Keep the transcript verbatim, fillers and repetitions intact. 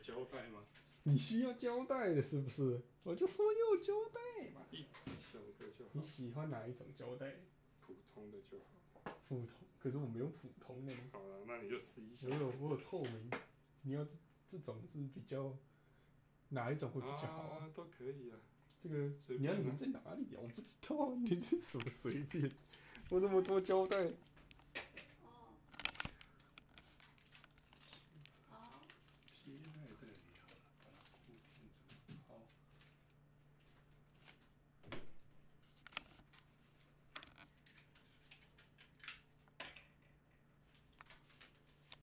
胶带吗？ 你需要胶带的是不是？我就说要胶带嘛。 一小个就好。 你喜欢哪一种胶带？ 普通的就好。 普通，可是我没有普通的。 好了，那你就试一下。 我有我有透明，你要这这种是比较哪一种会比较好啊？都可以啊。 这个随你要粘在哪里啊？我不知道，你这什么随便？我那么多胶带。